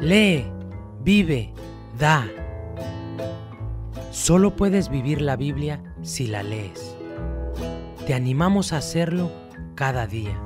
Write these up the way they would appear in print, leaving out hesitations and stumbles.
Lee, vive, da. Solo puedes vivir la Biblia si la lees. Te animamos a hacerlo cada día.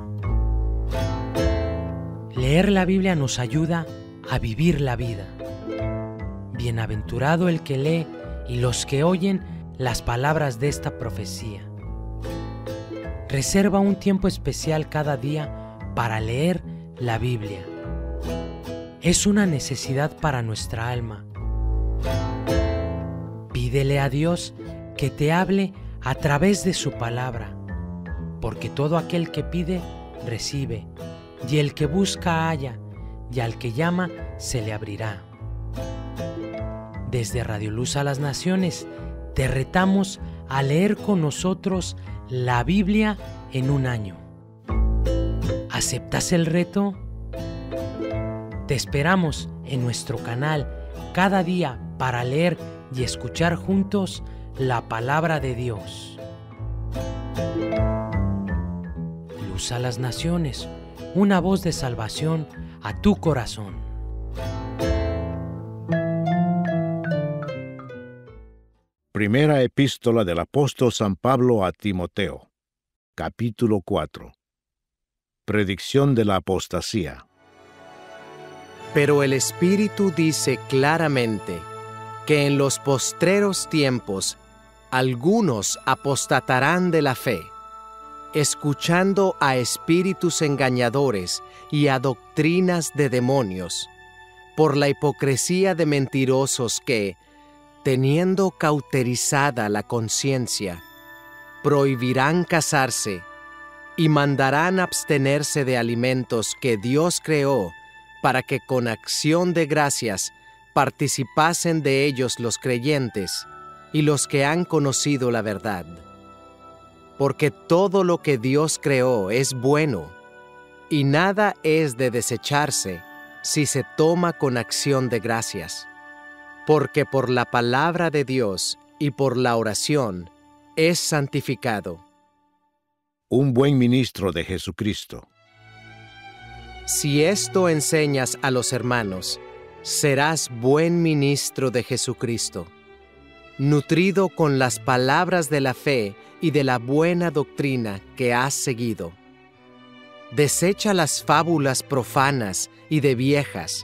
Leer la Biblia nos ayuda a vivir la vida. Bienaventurado el que lee y los que oyen las palabras de esta profecía. Reserva un tiempo especial cada día para leer la Biblia. Es una necesidad para nuestra alma. Pídele a Dios que te hable a través de su palabra, porque todo aquel que pide, recibe, y el que busca halla, y al que llama se le abrirá. Desde Radio Luz a las Naciones, te retamos a leer con nosotros la Biblia en un año. ¿Aceptas el reto? Te esperamos en nuestro canal cada día para leer y escuchar juntos la palabra de Dios. Luz a las Naciones, una voz de salvación a tu corazón. Primera epístola del apóstol San Pablo a Timoteo, capítulo 4. Predicción de la apostasía. Pero el Espíritu dice claramente que en los postreros tiempos algunos apostatarán de la fe, escuchando a espíritus engañadores y a doctrinas de demonios, por la hipocresía de mentirosos que, teniendo cauterizada la conciencia, prohibirán casarse y mandarán abstenerse de alimentos que Dios creó para que con acción de gracias participasen de ellos los creyentes y los que han conocido la verdad. Porque todo lo que Dios creó es bueno, y nada es de desecharse si se toma con acción de gracias. Porque por la palabra de Dios y por la oración es santificado. Un buen ministro de Jesucristo. Si esto enseñas a los hermanos, serás buen ministro de Jesucristo, nutrido con las palabras de la fe y de la buena doctrina que has seguido. Desecha las fábulas profanas y de viejas.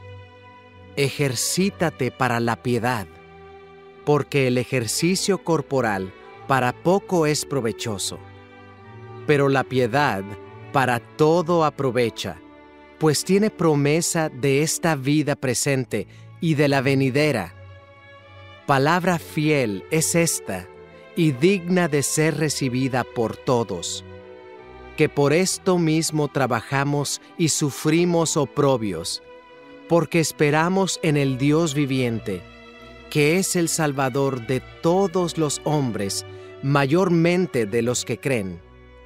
Ejercítate para la piedad, porque el ejercicio corporal para poco es provechoso, pero la piedad para todo aprovecha, pues tiene promesa de esta vida presente y de la venidera. Palabra fiel es esta, y digna de ser recibida por todos, que por esto mismo trabajamos y sufrimos oprobios, porque esperamos en el Dios viviente, que es el Salvador de todos los hombres, mayormente de los que creen.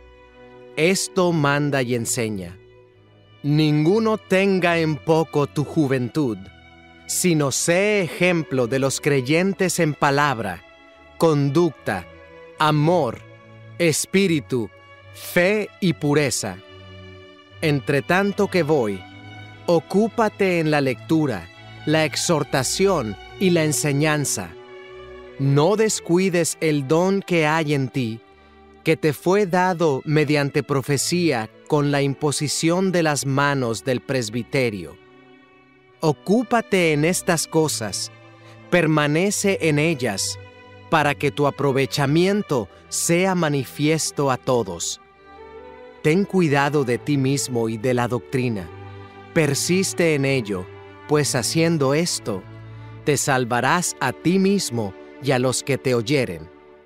Esto manda y enseña. Ninguno tenga en poco tu juventud, sino sé ejemplo de los creyentes en palabra, conducta, amor, espíritu, fe y pureza. Entre tanto que voy, ocúpate en la lectura, la exhortación y la enseñanza. No descuides el don que hay en ti, que te fue dado mediante profecía con la imposición de las manos del presbiterio. Ocúpate en estas cosas, permanece en ellas, para que tu aprovechamiento sea manifiesto a todos. Ten cuidado de ti mismo y de la doctrina. Persiste en ello, pues haciendo esto, te salvarás a ti mismo y a los que te oyeren.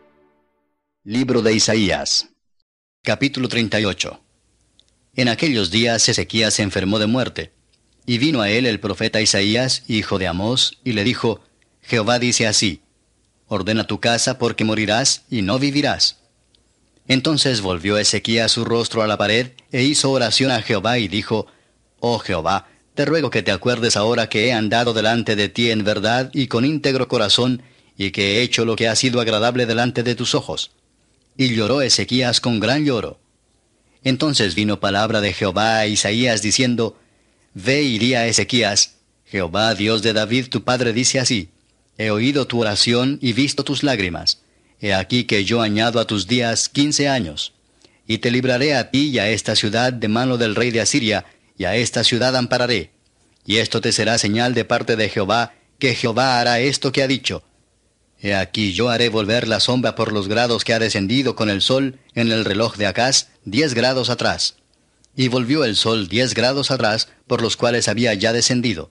Libro de Isaías, capítulo 38. En aquellos días Ezequías se enfermó de muerte, y vino a él el profeta Isaías, hijo de Amós, y le dijo: Jehová dice así: ordena tu casa, porque morirás y no vivirás. Entonces volvió Ezequías su rostro a la pared, e hizo oración a Jehová, y dijo: Oh Jehová, te ruego que te acuerdes ahora que he andado delante de ti en verdad y con íntegro corazón, y que he hecho lo que ha sido agradable delante de tus ojos. Y lloró Ezequías con gran lloro. Entonces vino palabra de Jehová a Isaías diciendo: Ve y di a Ezequías: Jehová, Dios de David tu padre, dice así: He oído tu oración y visto tus lágrimas. He aquí que yo añado a tus días 15 años. Y te libraré a ti y a esta ciudad de mano del rey de Asiria, y a esta ciudad ampararé. Y esto te será señal de parte de Jehová, que Jehová hará esto que ha dicho. He aquí yo haré volver la sombra por los grados que ha descendido con el sol en el reloj de Acaz 10 grados atrás. Y volvió el sol 10 grados atrás, por los cuales había ya descendido.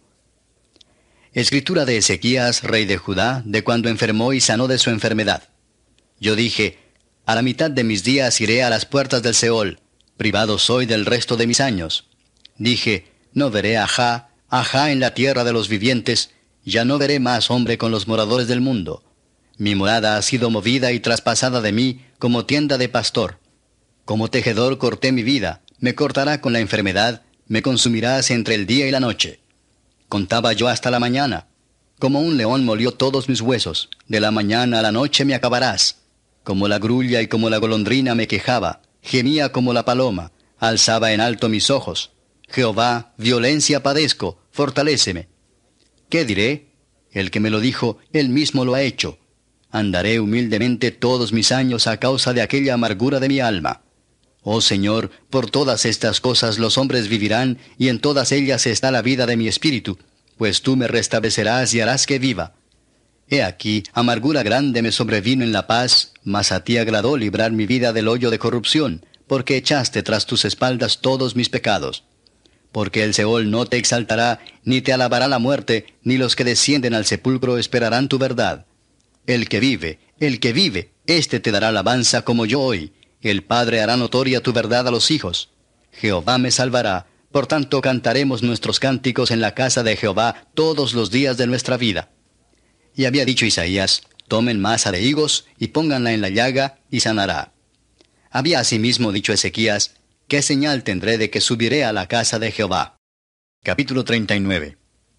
Escritura de Ezequías, rey de Judá, de cuando enfermó y sanó de su enfermedad. Yo dije: a la mitad de mis días iré a las puertas del Seol, privado soy del resto de mis años. Dije: no veré ajá en la tierra de los vivientes, ya no veré más hombre con los moradores del mundo. Mi morada ha sido movida y traspasada de mí como tienda de pastor. Como tejedor corté mi vida, me cortará con la enfermedad, me consumirás entre el día y la noche. Contaba yo hasta la mañana. Como un león molió todos mis huesos, de la mañana a la noche me acabarás. Como la grulla y como la golondrina me quejaba, gemía como la paloma, alzaba en alto mis ojos. Jehová, violencia padezco, fortaléceme. ¿Qué diré? El que me lo dijo, él mismo lo ha hecho. Andaré humildemente todos mis años a causa de aquella amargura de mi alma. Oh Señor, por todas estas cosas los hombres vivirán, y en todas ellas está la vida de mi espíritu, pues tú me restablecerás y harás que viva. He aquí, amargura grande me sobrevino en la paz, mas a ti agradó librar mi vida del hoyo de corrupción, porque echaste tras tus espaldas todos mis pecados. Porque el Seol no te exaltará, ni te alabará la muerte, ni los que descienden al sepulcro esperarán tu verdad. El que vive, éste te dará alabanza como yo hoy. El Padre hará notoria tu verdad a los hijos. Jehová me salvará, por tanto cantaremos nuestros cánticos en la casa de Jehová todos los días de nuestra vida. Y había dicho Isaías: tomen masa de higos y pónganla en la llaga, y sanará. Había asimismo dicho Ezequías: ¿qué señal tendré de que subiré a la casa de Jehová? Capítulo 39.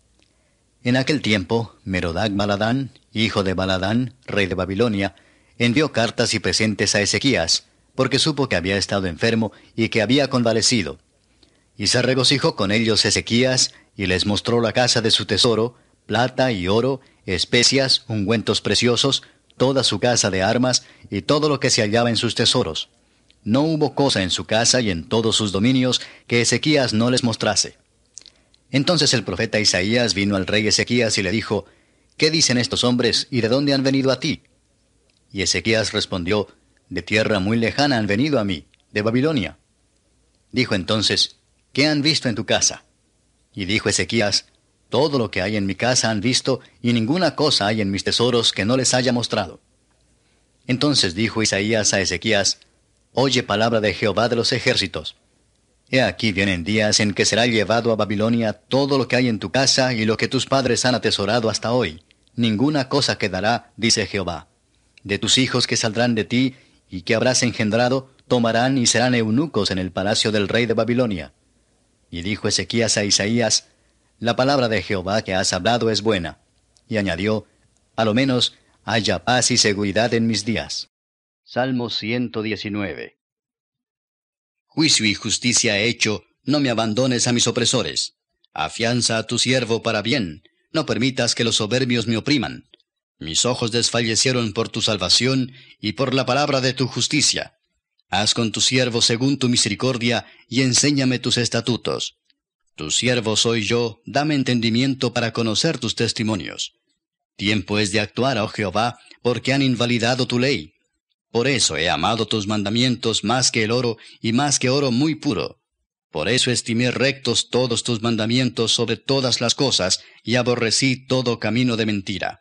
En aquel tiempo, Merodach-Baladán, hijo de Baladán, rey de Babilonia, envió cartas y presentes a Ezequías, porque supo que había estado enfermo y que había convalecido. Y se regocijó con ellos Ezequías, y les mostró la casa de su tesoro, plata y oro, especias, ungüentos preciosos, toda su casa de armas, y todo lo que se hallaba en sus tesoros. No hubo cosa en su casa y en todos sus dominios que Ezequías no les mostrase. Entonces el profeta Isaías vino al rey Ezequías y le dijo: ¿qué dicen estos hombres y de dónde han venido a ti? Y Ezequías respondió: de tierra muy lejana han venido a mí, de Babilonia. Dijo entonces: ¿qué han visto en tu casa? Y dijo Ezequías: todo lo que hay en mi casa han visto, y ninguna cosa hay en mis tesoros que no les haya mostrado. Entonces dijo Isaías a Ezequías: oye palabra de Jehová de los ejércitos. He aquí vienen días en que será llevado a Babilonia todo lo que hay en tu casa y lo que tus padres han atesorado hasta hoy. Ninguna cosa quedará, dice Jehová. De tus hijos que saldrán de ti y que habrás engendrado, tomarán y serán eunucos en el palacio del rey de Babilonia. Y dijo Ezequías a Isaías: la palabra de Jehová que has hablado es buena. Y añadió: a lo menos haya paz y seguridad en mis días. Salmo 119. Juicio y justicia he hecho, no me abandones a mis opresores. Afianza a tu siervo para bien, no permitas que los soberbios me opriman. Mis ojos desfallecieron por tu salvación y por la palabra de tu justicia. Haz con tu siervo según tu misericordia y enséñame tus estatutos. Tu siervo soy yo, dame entendimiento para conocer tus testimonios. Tiempo es de actuar, oh Jehová, porque han invalidado tu ley. Por eso he amado tus mandamientos más que el oro, y más que oro muy puro. Por eso estimé rectos todos tus mandamientos sobre todas las cosas, y aborrecí todo camino de mentira.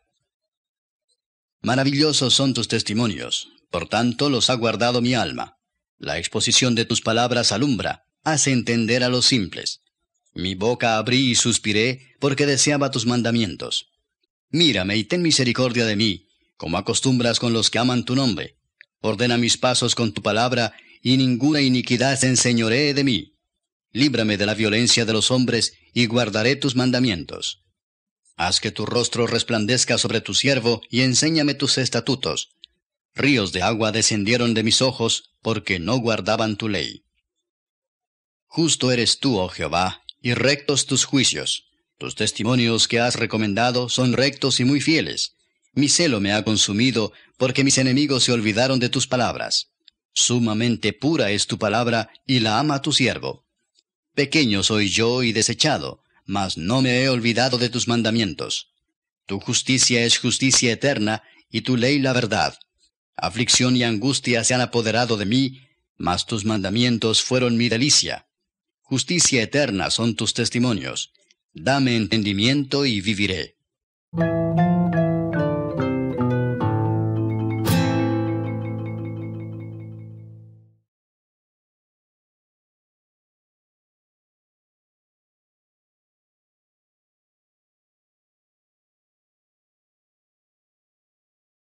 Maravillosos son tus testimonios, por tanto los ha guardado mi alma. La exposición de tus palabras alumbra, hace entender a los simples. Mi boca abrí y suspiré, porque deseaba tus mandamientos. Mírame y ten misericordia de mí, como acostumbras con los que aman tu nombre. Ordena mis pasos con tu palabra, y ninguna iniquidad se enseñoree de mí. Líbrame de la violencia de los hombres, y guardaré tus mandamientos. Haz que tu rostro resplandezca sobre tu siervo, y enséñame tus estatutos. Ríos de agua descendieron de mis ojos, porque no guardaban tu ley. Justo eres tú, oh Jehová, y rectos tus juicios. Tus testimonios que has recomendado son rectos y muy fieles. Mi celo me ha consumido, porque mis enemigos se olvidaron de tus palabras. Sumamente pura es tu palabra, y la ama tu siervo. Pequeño soy yo y desechado, mas no me he olvidado de tus mandamientos. Tu justicia es justicia eterna, y tu ley la verdad. Aflicción y angustia se han apoderado de mí, mas tus mandamientos fueron mi delicia. Justicia eterna son tus testimonios. Dame entendimiento y viviré.